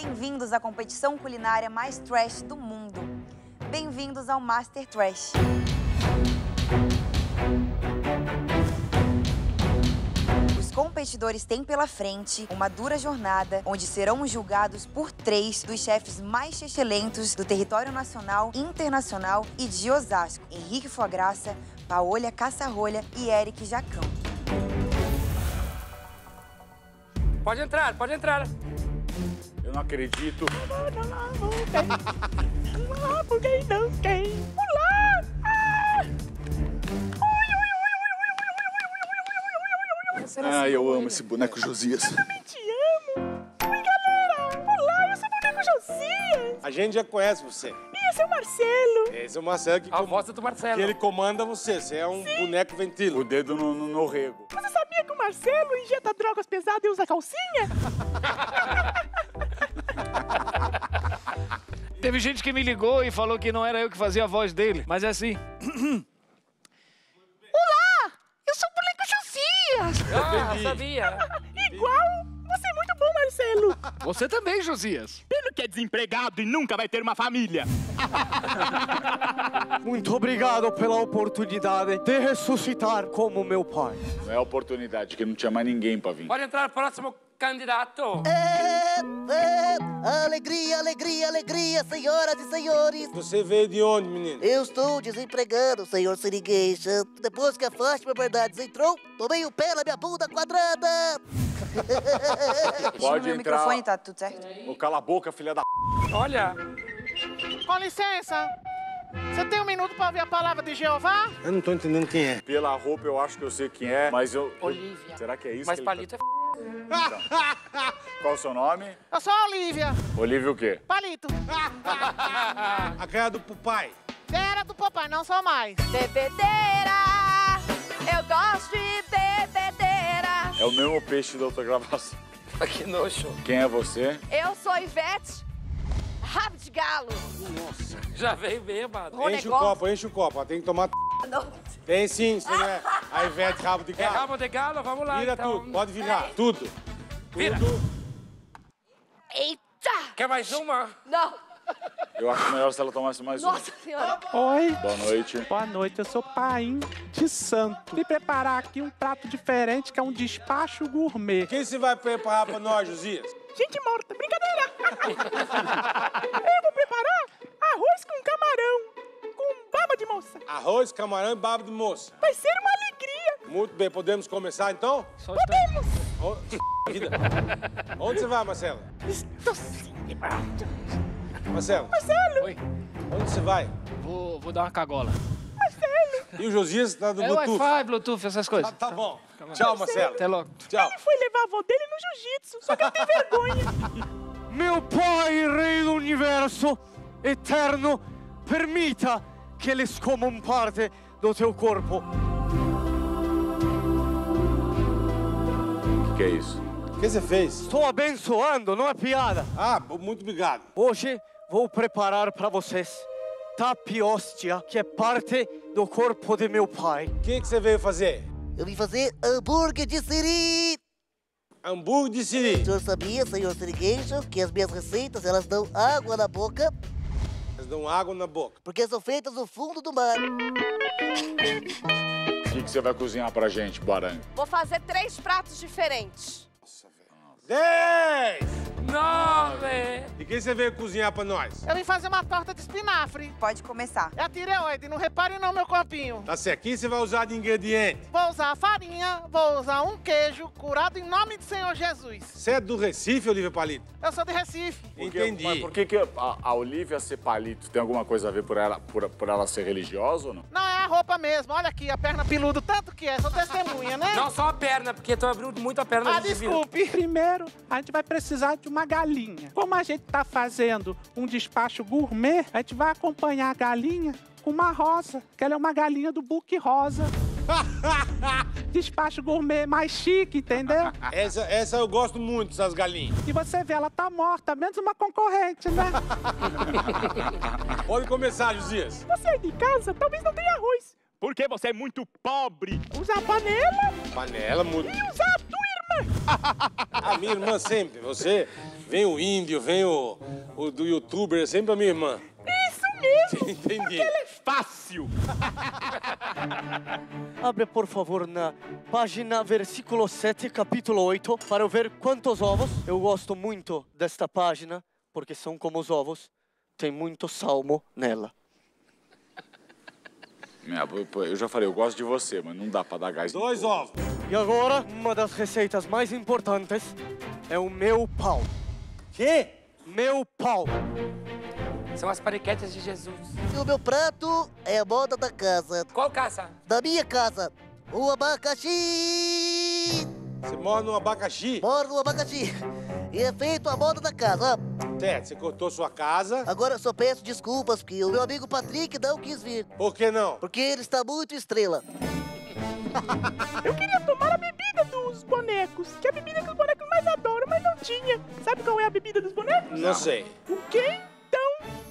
Bem-vindos à competição culinária mais trash do mundo. Bem-vindos ao Master Trash. Os competidores têm pela frente uma dura jornada onde serão julgados por 3 dos chefes mais excelentes do território nacional, internacional e de Osasco: Henrique Fogaça, Paola Caça-Rolha e Eric Jacão. Pode entrar, pode entrar. Eu não acredito. Porque não quer pular. Eu amo esse boneco Josias. Eu também te amo. Oi, galera. Olá, eu sou o boneco Josias. A gente já conhece você. E esse é o Marcelo. Esse é o Marcelo A voz do Marcelo. que ele comanda você. Você é um boneco ventilo. O dedo no rego. Você sabia que o Marcelo injeta drogas pesadas e usa calcinha? Teve gente que me ligou e falou que não era eu que fazia a voz dele, mas é assim. Olá, eu sou o boneco Josias. Ah, sabia. Igual. Você é muito bom, Marcelo. Você também, Josias. Pelo que é desempregado e nunca vai ter uma família. Muito obrigado pela oportunidade de ressuscitar como meu pai. Não é a oportunidade, que não tinha mais ninguém pra vir. Pode entrar, próximo candidato. Alegria, alegria, alegria, senhoras e senhores. Você veio de onde, menino? Eu estou desempregado, senhor Sirigueixa. Depois que a Fátima Bernardes entrou, tomei o pé na minha bunda quadrada. Pode Meu entrar. microfone, tá tudo certo? Ô, cala a boca, filha da... Olha, Com licença. Você tem um minuto para ouvir a palavra de Jeová? Eu não tô entendendo quem é. Pela roupa eu acho que eu sei quem é, mas eu... Olívia. Será que é isso? Mas que ele palito é Qual o seu nome? Eu sou a Olívia. Olívia o quê? Palito. A cara do Pupai. Era do papai, não sou mais. Bebedeira, eu gosto de bebedeira. É o mesmo peixe da outra gravação. Que nojo. Quem é você? Eu sou Ivete, rabo de galo. Já veio bêbado. Enche o copo, enche o copo. Tem que tomar... Não. Tem sim, você não é a Ivete Rabo de É Galo. rabo de galo, vamos lá, Vira então. tudo, pode virar. Tudo. Vira. Tudo. Eita! Quer mais uma? Não. Eu acho melhor se ela tomasse mais uma. Nossa Senhora. Oi, Boa noite. boa noite, eu sou Paim de Santo. Vim preparar aqui um prato diferente, que é um despacho gourmet. Quem você vai preparar pra nós, Josias? Gente morta, brincadeira. Eu vou preparar arroz com camarão, com baba de moça. Arroz, camarão e baba de moça. Vai ser uma alegria. Muito bem, podemos começar então? Podemos. Vida. Onde você vai, Marcelo? Estou sim. Marcelo, Marcelo. Oi, onde você vai? vou dar uma cagola. E o Josias tá do É Bluetooth. Wi-Fi, Bluetooth, essas coisas. Tá bom. Tchau, Marcelo. Até logo. Tchau. Ele foi levar a avó dele no jiu-jitsu, só que ele tem vergonha. Meu pai, rei do universo, eterno, permita que eles comam parte do teu corpo. O que é isso? O que você fez? Estou abençoando, não é piada. Ah, muito obrigado. Hoje vou preparar para vocês tapióstia, que é parte do corpo de meu pai. O que você veio fazer? Eu vim fazer hambúrguer de siri. Hambúrguer de O siri. senhor sabia, senhor Sirigueixa, que as minhas receitas, elas dão água na boca, Eles dão água na boca. porque são feitas no fundo do mar. O que você vai cozinhar pra gente, Barangue? Vou fazer 3 pratos diferentes. 10! 9. E quem você veio cozinhar pra nós? Eu vim fazer uma torta de espinafre. Pode começar. É a tireoide, não repare não, meu corpinho. Tá certo. Quem você vai usar de ingrediente? Vou usar farinha, vou usar um queijo curado em nome do Senhor Jesus. Você é do Recife, Olívia Palito? Eu sou de Recife. Entendi. Mas por que a Olívia ser palito tem alguma coisa a ver por ela ser religiosa ou não? Não, é a roupa mesmo. Olha aqui, a perna peluda, tanto que é. Sou testemunha, né? Não só a perna, porque tu abriu muito a perna. Ah, a gente viu. desculpe. Primeiro, a gente vai precisar de uma galinha. Como a gente tá fazendo um despacho gourmet, a gente vai acompanhar a galinha com uma rosa, que ela é uma galinha do Book Rosa. Despacho gourmet mais chique, entendeu? Essa eu gosto muito, dessas galinhas. E você vê, ela tá morta, menos uma concorrente, né? Pode começar, Josias. Você aí de casa talvez não tenha arroz. Porque você é muito pobre. Usar panela Panela, muito. e usar a tua irmã A minha irmã sempre. Você, vem o índio, vem o do youtuber, é sempre a minha irmã. Isso mesmo! Entendi. Ela é fácil! Abre, por favor, na página versículo 7, capítulo 8, para eu ver quantos ovos. Eu gosto muito desta página, porque são como os ovos. Tem muito salmo nela. Eu já falei, eu gosto de você, mas não dá pra dar gás. 2 ovos. E agora, uma das receitas mais importantes é o meu pau. Quê? Meu pau. São as pariquetas de Jesus. E o meu prato é a moda da casa. Qual casa? Da minha casa, o abacaxi. Você mora num abacaxi? Moro no abacaxi. E é feito a moda da casa. Certo, você cortou sua casa. Agora eu só peço desculpas, porque o meu amigo Patrick não quis vir. Por que não? Porque ele está muito estrela. Eu queria tomar a bebida dos bonecos, que é a bebida que os bonecos mais adoram, mas não tinha. Sabe qual é a bebida dos bonecos? Não sei. O quê? Então...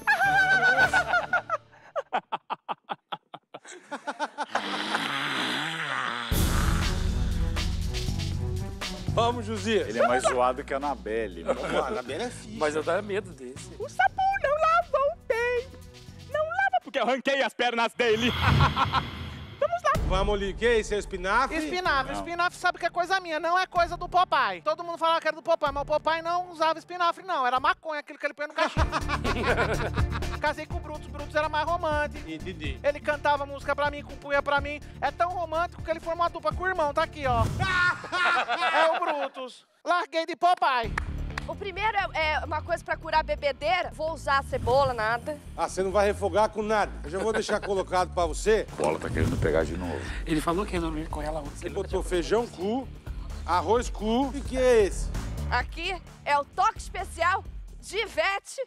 Vamos, Josias. Ele é mais zoado que a Anabelle. Vamos lá, na beira é fixe. Mas eu tenho medo desse. O sapo não lava o tempo. Não lava porque eu arranquei as pernas dele. Vamos lá. Vamos ali, o que? Esse é o espinafre? Espinafre. Espinafre sabe que é coisa minha, não é coisa do Popeye. Todo mundo falava que era do Popeye, mas o Popeye não usava espinafre, não. Era maconha, aquilo que ele põe no cachimbo. Casei com o Brutus. O Brutus era mais romântico. Entendi. Ele cantava música pra mim, compunha pra mim. É tão romântico que ele formou uma dupla com o irmão, tá aqui, ó. É o Brutus. Larguei de Popeye. O primeiro é uma coisa pra curar bebedeira. Vou usar cebola, nada. Ah, você não vai refogar com nada. Eu já vou deixar colocado pra você. Bola tá querendo pegar de novo. Ele falou que ia dormir com ela ontem. Você botou feijão cru, arroz cru. O que é esse? Aqui é o toque especial de Ivete.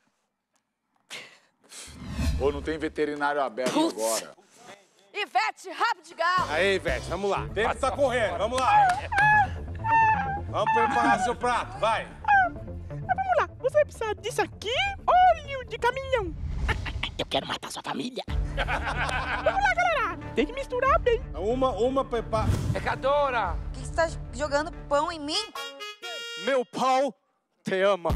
Ou não tem veterinário aberto agora. Ivete, rabo de galo. Aí, Ivete, vamos lá. O tempo tá correndo, vamos lá. Vamos preparar seu prato, vai. Vamos lá, você vai precisar disso aqui, óleo de caminhão. Eu quero matar sua família. Vamos lá, galera. Tem que misturar bem. Uma prepara. Pecadora! Por que você tá jogando pão em mim? Meu pau te ama.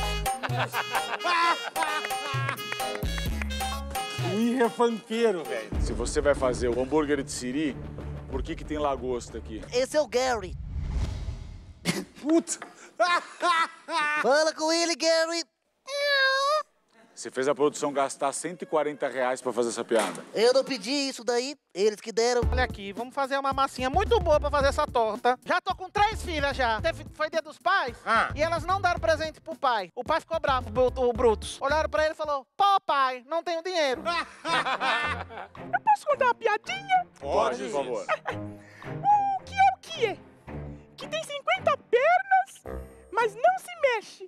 O Irra é funkeiro, velho. Se você vai fazer o hambúrguer de siri, por que tem lagosta aqui? Esse é o Gary. Puta. Fala com ele, Gary. Você fez a produção gastar R$140 pra fazer essa piada. Eu não pedi isso daí, eles que deram. Olha aqui, vamos fazer uma massinha muito boa pra fazer essa torta. Já tô com 3 filhas já. Foi dia dos pais e elas não deram presente pro pai. O pai ficou bravo, o Brutus. Olharam pra ele e falou, pô, pai, não tenho dinheiro. Eu posso contar uma piadinha? Pode, por favor. O que é o que é? Que tem 50 pernas, mas não se mexe.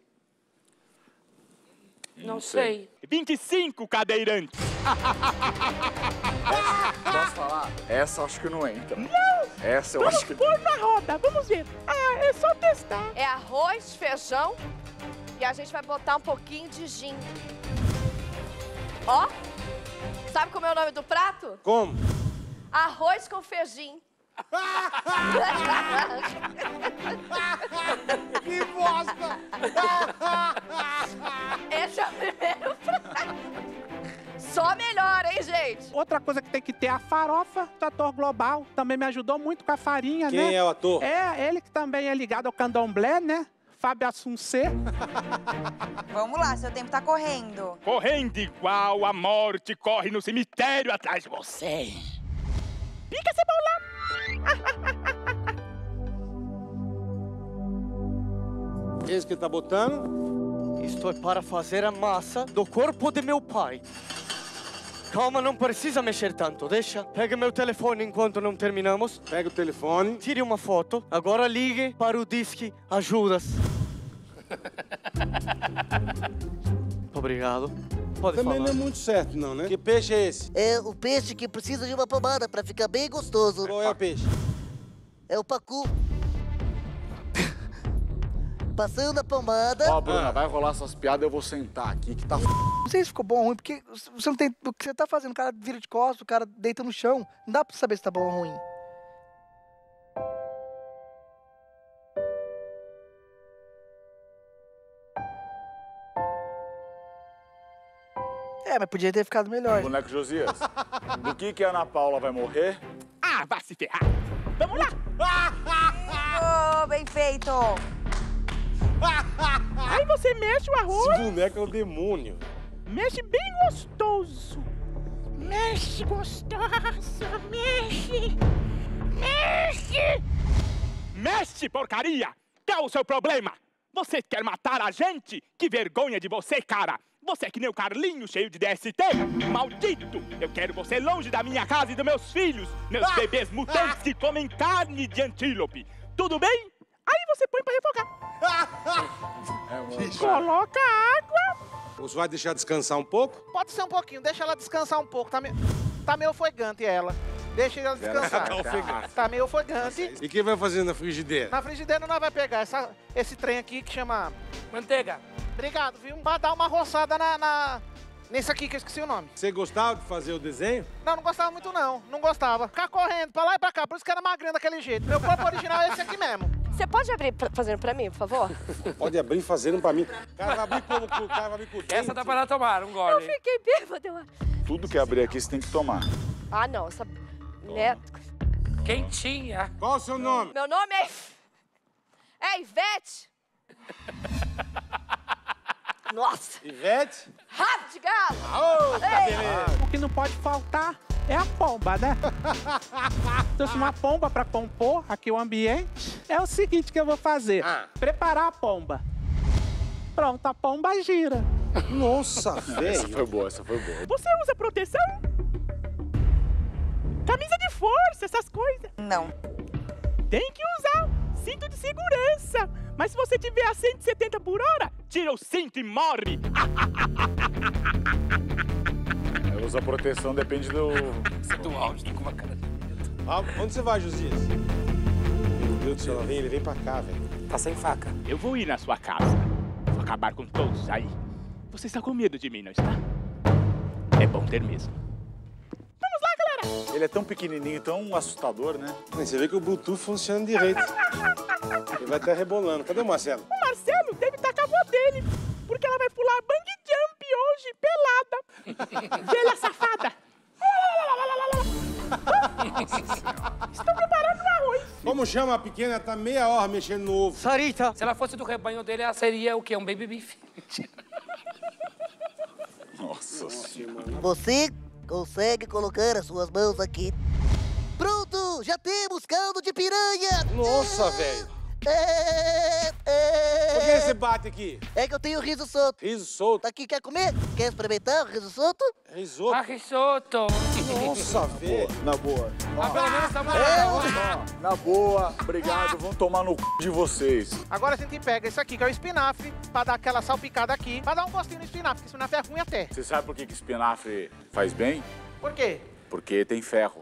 Não sei. 25 cadeirantes. Posso falar? Essa acho que não entra. Não! Essa eu Vamos acho que... pôr na roda, vamos ver. Ah, é só testar. É arroz, feijão e a gente vai botar um pouquinho de gin. Ó, sabe como é o nome do prato? Como? Arroz com feijão. Que bosta! Esse é o primeiro prato. Só melhor, hein, gente? Outra coisa que tem que ter é a farofa do ator global. Também me ajudou muito com a farinha, né? Quem é o ator? É, ele que também é ligado ao candomblé, né? Fábio Assuncê. Vamos lá, seu tempo tá correndo. Correndo igual a morte corre no cemitério atrás de você. Pica, cebola! Esse que ele tá botando? Isto é para fazer a massa do corpo de meu pai. Calma, não precisa mexer tanto, deixa. Pega meu telefone enquanto não terminamos. Pega o telefone. Tire uma foto. Agora ligue para o Disque Ajudas. Obrigado. Pode Também falar. não é muito certo, não, né? Que peixe é esse? É o peixe que precisa de uma pomada pra ficar bem gostoso. Qual é o peixe? É o pacu. Passando a pomada. Ó, Bruna, vai rolar essas piadas, eu vou sentar aqui, que tá... Não sei se ficou bom ou ruim, porque você não tem... O que você tá fazendo, o cara vira de costas, o cara deita no chão. Não dá pra saber se tá bom ou ruim. É, mas podia ter ficado melhor. Boneco Josias, do que a Ana Paula vai morrer? Ah, vai se ferrar. Vamos lá. Oh, bem feito. Aí você mexe o arroz. Esse boneco é o demônio. Mexe bem gostoso. Mexe gostoso, mexe. Mexe. Mexe, porcaria! Qual o seu problema? Você quer matar a gente? Que vergonha de você, cara! Você é que nem o Carlinho, cheio de DST! Maldito! Eu quero você longe da minha casa e dos meus filhos! Meus bebês mutantes que comem carne de antílope! Tudo bem? Aí você põe pra refogar. Coloca água. Você vai deixar descansar um pouco? Pode ser um pouquinho, deixa ela descansar um pouco. Tá meio ofegante ela. Deixa ela descansar. Tá meio ofegante. E quem vai fazer na frigideira? Na frigideira nós vai pegar esse trem aqui que chama... Manteiga. Obrigado, viu? Vai dar uma roçada nesse aqui que eu esqueci o nome. Você gostava de fazer o desenho? Não gostava muito não. Não gostava. Ficar correndo pra lá e pra cá, por isso que era magrinho daquele jeito. Meu corpo original é esse aqui mesmo. Você pode abrir fazendo pra mim, por favor? Pode abrir fazendo pra mim. O cara vai abrir como? O cara vai abrir com o Essa dá pra tomar, um gole. Eu fiquei bêbada. Tudo que abrir aqui você tem que tomar. Ah, não. Essa... Né? Quentinha. Qual o seu nome? Meu nome é Ivete. Nossa. Ivete? Rabo de galo. O que não pode faltar é a pomba, né? Trouxe uma pomba para compor aqui o ambiente. É o seguinte que eu vou fazer. Preparar a pomba. Pronto, a pomba gira. Nossa, velho. Essa foi boa, essa foi boa. Você usa proteção? Camisa de força, essas coisas? Não. Tem que usar. Cinto de segurança. Mas se você tiver a 170 por hora, tira o cinto e morre. Ela usa proteção, depende do áudio, com uma cara. Onde você vai, Josias? Meu Deus do céu, ele vem pra cá, velho. Tá sem faca. Eu vou ir na sua casa. Vou acabar com todos aí. Você está com medo de mim, não está? É bom ter mesmo. Vamos lá, galera! Ele é tão pequenininho, tão assustador, né? Você vê que o Bluetooth funciona direito. Ele vai até rebolando. Cadê o Marcelo? O Marcelo deve estar com a avó dele, porque ela vai pular bang jump hoje, pelada. Velha safada. Estou preparando o arroz. Como chama a pequena? Tá meia hora mexendo no ovo. Sarita. Se ela fosse do rebanho dele, ela seria o quê? Um baby beef. Nossa senhora. Você consegue colocar as suas mãos aqui. Pronto, já temos caldo de piranha. Nossa, velho. Por que você bate aqui? É que eu tenho riso solto. Riso solto? Tá aqui, quer comer? Quer experimentar o riso solto? Risoto? Ah, risoto. Nossa, velho. Na boa. Ah, pelo menos tá Na boa, obrigado. Vão tomar no c... de vocês. Agora a gente pega esse aqui, que é o espinafre, pra dar aquela salpicada aqui, pra dar um gostinho no espinafre, porque espinafre é ruim até. Você sabe por que espinafre faz bem? Por quê? Porque tem ferro.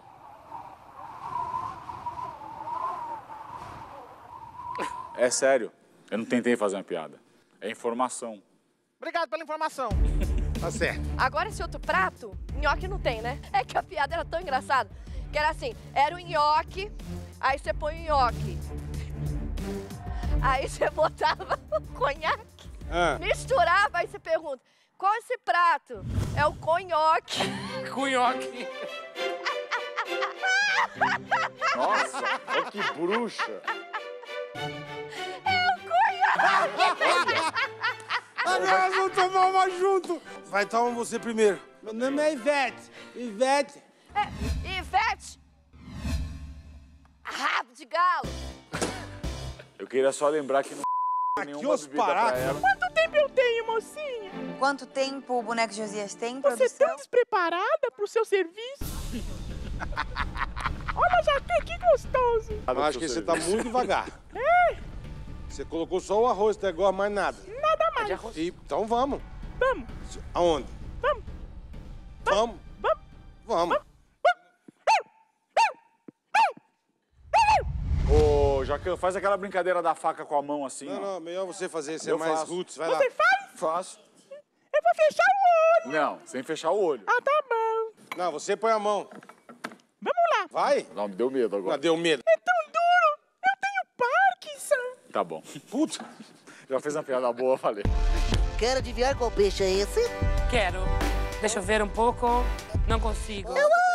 É sério. Eu não tentei fazer uma piada. É informação. Obrigado pela informação. Tá certo. Agora esse outro prato, nhoque não tem, né? É que a piada era tão engraçada, que era assim, era o nhoque, aí você põe o nhoque. Aí você botava o conhaque, misturava, aí você pergunta, qual é esse prato? É o conhoque. Conhoque. Nossa, olha que bruxa. Agora vamos tomar uma junto. Vai, toma você primeiro. Meu nome é Ivete. Ivete. Ivete. Rabo de galo. Eu queria só lembrar que não tem nenhuma bebida pra ela. Quanto tempo eu tenho, mocinha? Quanto tempo o boneco Josias tem, Você é produção? tão despreparada pro seu serviço. Olha, Jaque, que gostoso. Eu acho que você tá muito devagar. É? Você colocou só o arroz, até agora mais nada. Nada mais. Então vamos. Vamos. Aonde? Vamos. Vamos. Vamos. Ô, Jacan, faz aquela brincadeira da faca com a mão assim, ó. Não, melhor você fazer, você é Eu mais faço. roots, vai Você lá. faz? Faço. Eu vou fechar o olho. Não, sem fechar o olho. Ah, tá bom. Não, você põe a mão. Vamos lá. Vai. Não, me deu medo agora. Não, deu medo. É tão duro. Eu tenho Parkinson. Tá bom. Putz, já fez uma piada boa, falei. Quer adivinhar qual peixe é esse? Quero. Deixa eu ver um pouco. Não consigo.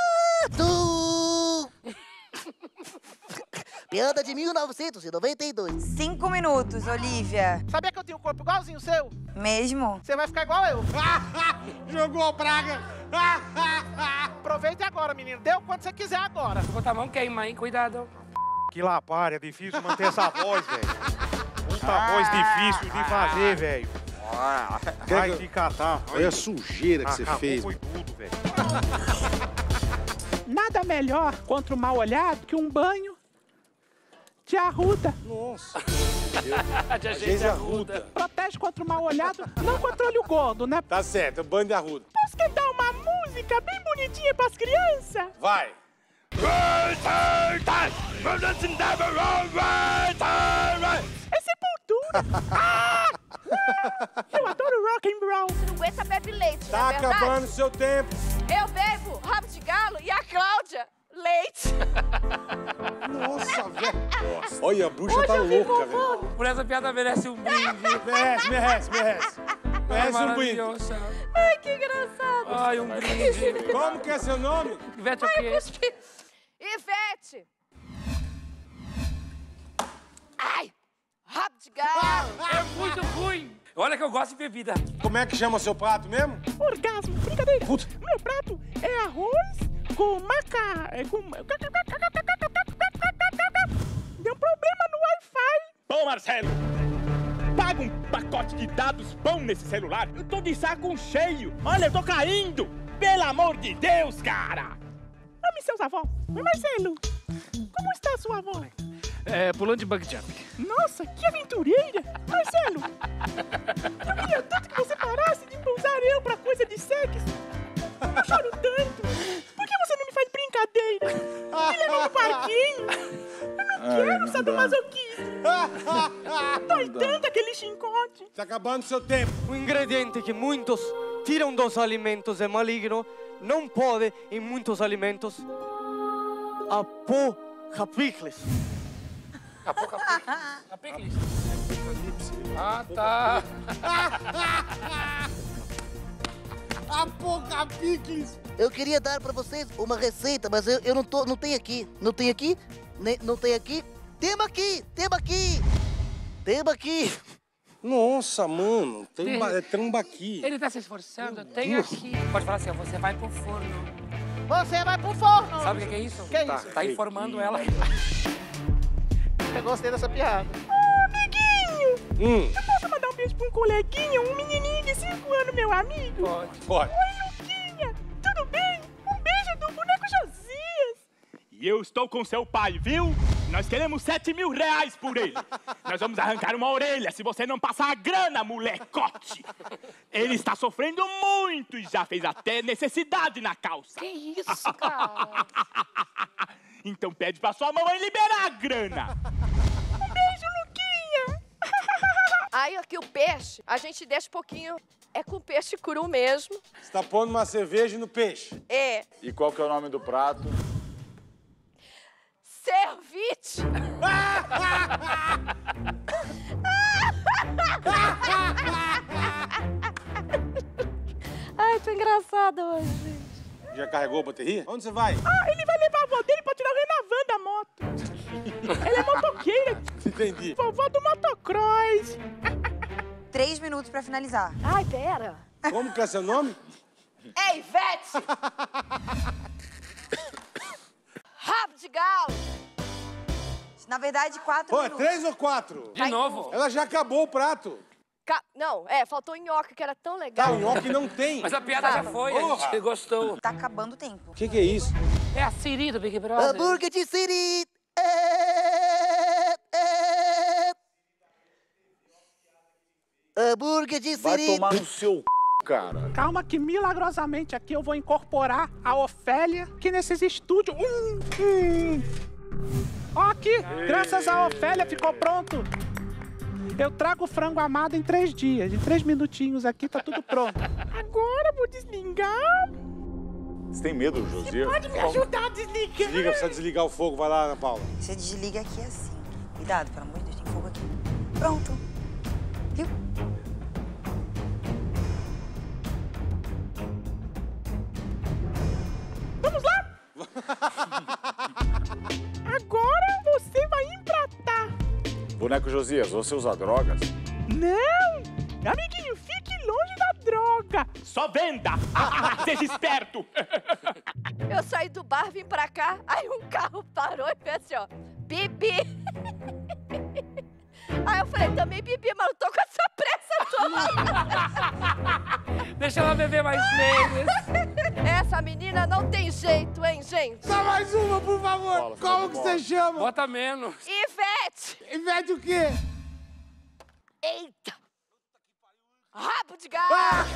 Piada de 1992. 5 minutos, Olivia. Sabia que eu tenho um corpo igualzinho o seu? Mesmo? Você vai ficar igual eu. Jogou a praga. Aproveite agora, menino. Deu quando você quiser agora. Vou botar a mão, queima, hein? Cuidado. Que lapária, é difícil manter essa voz, velho. Muita voz difícil de fazer, velho. Vai te catar. Olha a sujeira que você Acabou, fez. foi tudo, velho. Nada melhor contra o mal-olhado que um banho de arruda. Nossa. De gente arruda. Protege contra o mal-olhado, não contra o olho gordo, né? Tá certo, banho de arruda. Posso cantar uma música bem bonitinha pras crianças? Vai. É Sepultura. Eu adoro rock and roll. Você não aguenta beber leite, Tá não é verdade? acabando o seu tempo. Eu bebo rabo de galo e a Cláudia leite. Nossa, velho. Olha, a bruxa Hoje tá eu vim louca, com velho. Por essa piada merece um brinde. Merece. Merece um brinde. Maravilhosa. Ai, que engraçado. Ai, um brinde. Como que é seu nome? Ivete, o quê? Ivete. Ai, rabo de galo. É muito ruim. Olha que eu gosto de bebida. Como é que chama seu prato mesmo? Orgasmo, brincadeira. Putz. Meu prato é arroz com Deu um problema no Wi-Fi. Bom, Marcelo, paga um pacote de dados bom nesse celular. Eu tô de saco cheio. Olha, eu tô caindo. Pelo amor de Deus, cara. Ame seus avós. Oi, Marcelo, como está a sua avó? Pulando de bug jump. Nossa, que aventureira! Marcelo, eu queria tanto que você parasse de usar eu pra coisa de sexo. Eu choro tanto. Por que você não me faz brincadeira? Me leva no parquinho. Eu não quero sadomasoquismo. Dói tanto aquele chicote. Tá acabando o seu tempo. Um ingrediente que muitos tiram dos alimentos é maligno, não pode em muitos alimentos. Apocapicles. Apocalipse. Ah, tá. Apocapicles. Eu queria dar pra vocês uma receita, mas eu não tenho aqui. Não tem aqui? Não tem aqui? Temos aqui! Temos aqui! Nossa, mano, tem tambaqui. Ele tá se esforçando, tem aqui. Pode falar assim, ó, você vai pro forno. Você vai pro forno. Sabe o que é isso? Que é isso? Tá informando ela. Eu gostei dessa piada. Amiguinho! Eu posso mandar um beijo pra um coleguinha, um menininho de 5 anos, meu amigo? Pode. Oi, Luquinha! Tudo bem? Um beijo do boneco Josias! E eu estou com seu pai, viu? Nós queremos 7 mil reais por ele. Nós vamos arrancar uma orelha se você não passar a grana, molecote. Ele está sofrendo muito e já fez até necessidade na calça. Que isso, cara? Então pede pra sua mamãe liberar a grana. Um beijo, Luquinha! Aí aqui o peixe, a gente deixa um pouquinho... É com peixe cru mesmo. Você tá pondo uma cerveja no peixe. É. E qual que é o nome do prato? Cervite. Ai, tô engraçado hoje, gente. Já carregou a bateria? Onde você vai? Ah, ele vai levar a avó dele pra tirar o Renavan da moto. Ela é motoqueira. Entendi. Vovó do motocross. 3 minutos pra finalizar. Ai, pera. Como que é seu nome? É Ivete. Rabo de galo. Na verdade, 4 Pô, é minutos. 3 ou 4? De novo? Ela já acabou o prato. Não, faltou nhoque, que era tão Tá, legal. o nhoque não tem. Mas a piada já foi, a gente gostou. Tá acabando o tempo. O que é isso? É a Siri do Big Brother. Hambúrguer de Siri! Hambúrguer de Vai Siri! tomar no seu cara. Calma que milagrosamente aqui eu vou incorporar a Ofélia aqui nesses estúdios. Ó aqui, graças à Ofélia ficou pronto. Eu trago o frango amado em 3 dias. Em 3 minutinhos aqui tá tudo pronto. Agora vou desligar. Você tem medo, Josias? Pode me ajudar a desligar? Desliga, precisa desligar o fogo. Vai lá, Ana Paula. Você desliga aqui assim. Cuidado, pelo amor de Deus, tem fogo aqui. Pronto. Viu? agora você vai empratar. Boneco Josias, você usa drogas? Não! Amiguinho, fique longe da droga. Só venda! Seja esperto! Eu saí do bar, vim pra cá, aí um carro parou e fez assim, ó. Bibi! Aí eu falei, também bebi, mas não tô com essa pressa toda. Deixa ela beber mais vezes. Essa menina não tem jeito, hein, gente? Só mais uma, por favor. Como que você chama? Bota menos. Ivete! Ivete o quê? Eita! Rabo de gato!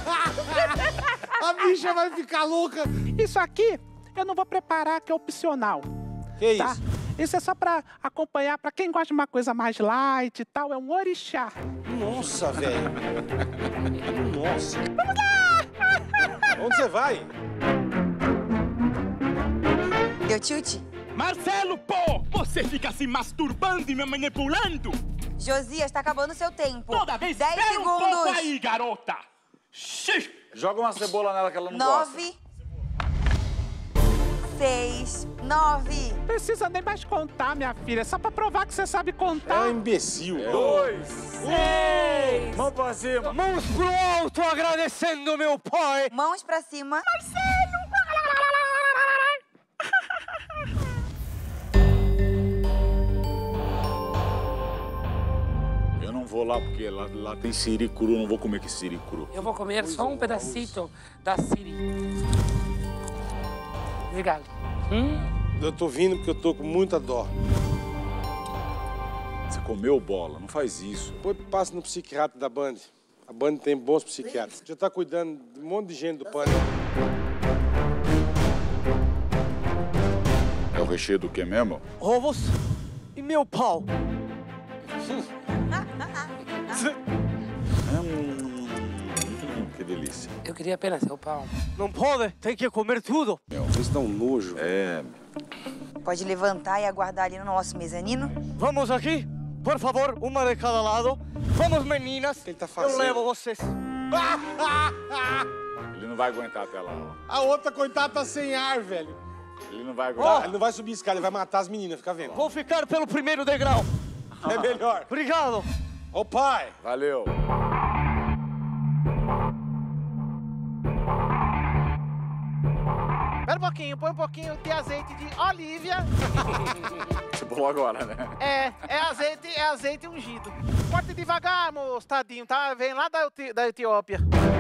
A bicha vai ficar louca. Isso aqui eu não vou preparar, que é opcional. Que tá? isso? Isso é só pra acompanhar, pra quem gosta de uma coisa mais light e tal, é um orixá. Nossa, velho. Nossa. Vamos lá! Onde você vai? Deu tilt? Marcelo, pô! Você fica se masturbando e me manipulando? Josias, tá acabando seu tempo. Toda vez 10 espera segundos. um pouco aí, garota! Xixi. Joga uma cebola nela que ela não gosta. 9, 6, 9. Precisa nem mais contar, minha filha, só pra provar que você sabe contar. É um imbecil. 2, 6. Mão pra cima. Mãos pro alto, agradecendo meu pai. Mãos pra cima. Marcelo! Eu não vou lá porque lá tem siri cru, não vou comer que siri cru. Eu vou comer só um pedacito da siri. Obrigado. Eu tô vindo porque eu tô com muita dó. Você comeu bola, não faz isso. Depois passa no psiquiatra da Band. A Band tem bons psiquiatras. Já tá cuidando de um monte de gente do pânico. É o recheio do que mesmo? Ovos e meu pau. Que delícia. Eu queria apenas seu pau. Não pode, tem que comer tudo. Vocês dão nojo. É. Pode levantar e aguardar ali no nosso mezanino. Vamos aqui, por favor, uma de cada lado. Vamos, meninas. O que ele tá fazendo? Eu levo vocês. Ele não vai aguentar até lá. A outra, coitada, tá sem ar, velho. Ele não vai aguentar. Ele não vai subir escada, ele vai matar as meninas, fica vendo. Vou ficar pelo primeiro degrau. É melhor. Obrigado. Ô, pai. Valeu. Espera um pouquinho, põe um pouquinho de azeite de Olívia. Você pulou agora, né? É azeite ungido. Corte devagar, moço, tadinho, tá? Vem lá da Etiópia.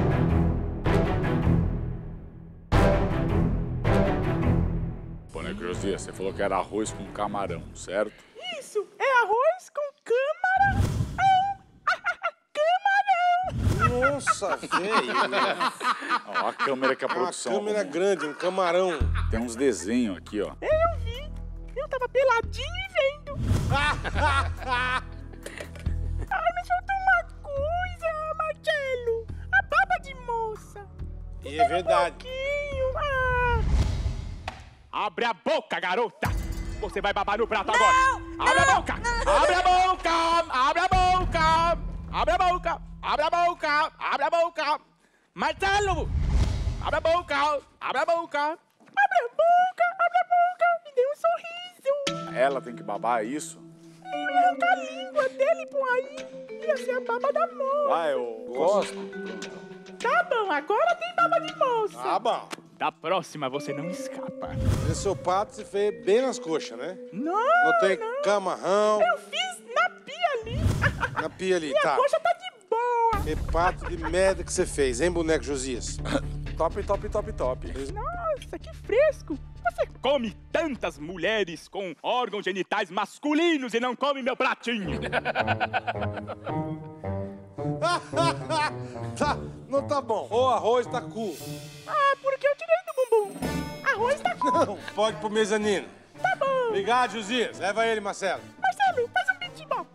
Boneco Josias, você falou que era arroz com camarão, certo? Isso, é arroz com camarão. Nossa, velho. Ó, a câmera que a produção. Uma câmera grande, um camarão. Tem uns desenhos aqui, ó. Eu vi. Eu tava peladinho e vendo. Ai, mas faltou uma coisa, Marcelo. A baba de moça. E é verdade. Abre a boca, garota! Você vai babar no prato agora! Abre a boca! Abre a boca! Abre a boca! Abre a boca! Abre a boca! Abre a boca! Marcelo! Abre a boca! Abre a boca! Abre a boca! Abre a boca! Me dê um sorriso! Ela tem que babar, é isso? Ele arranca a língua dele por aí. Ia ser a baba da moça. Vai, eu gosto. Tá bom, agora tem baba de moça. Ah, bom. Da próxima você não escapa. Esse seu pato se fez bem nas coxas, né? Não, Não tem camarrão. eu fiz na pia ali. Na pia ali, Minha tá. coxa tá de boa. Que pato de merda que você fez, hein, boneco Josias? Top, top, top, top. Nossa, que fresco. Você Come tantas mulheres com órgãos genitais masculinos e não come meu pratinho. Tá, não tá bom. O arroz tá cu. Ah, porque eu tirei do bumbum. Arroz tá cu. Não, pode pro mezanino. Tá bom. Obrigado, Josias. Leva ele, Marcelo. Marcelo, faz um beatbox.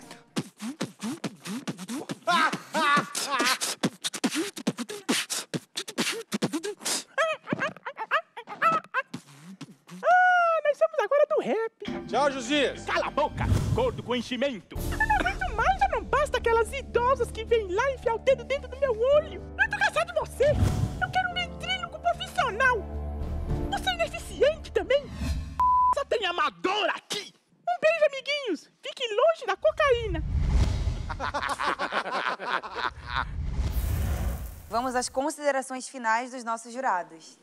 Nós somos agora do rap. Tchau, Josias. Cala a boca, gordo com enchimento. Eu não aguento mais, já não basta aquelas idosas que vêm lá enfiar o dedo dentro do meu olho. Eu tô cansado de você. Eu quero um ventríloco profissional. Você é ineficiente também. Só tem amador aqui. Vamos às considerações finais dos nossos jurados.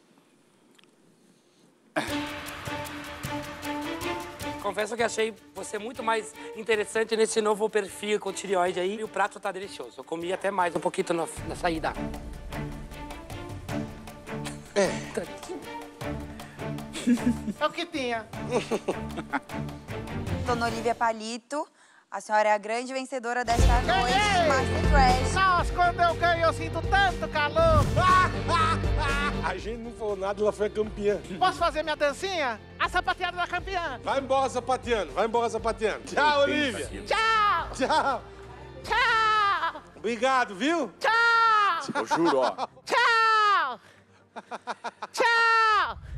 Confesso que achei você muito mais interessante nesse novo perfil com tireoide aí. E o prato tá delicioso. Eu comi até mais um pouquinho na saída. É o que tinha. Dona Olivia Palito, a senhora é a grande vencedora desta noite de Master Crash. Nossa, quando eu ganho eu sinto tanto calor. A gente não falou nada, ela foi a campeã. Posso fazer minha dancinha? A sapateada da campeã. Vai embora, sapateando. Vai embora, sapateando. Tchau, Olivia. Tchau. Tchau. Tchau. Obrigado, viu? Tchau. Eu juro, ó. Tchau. Tchau.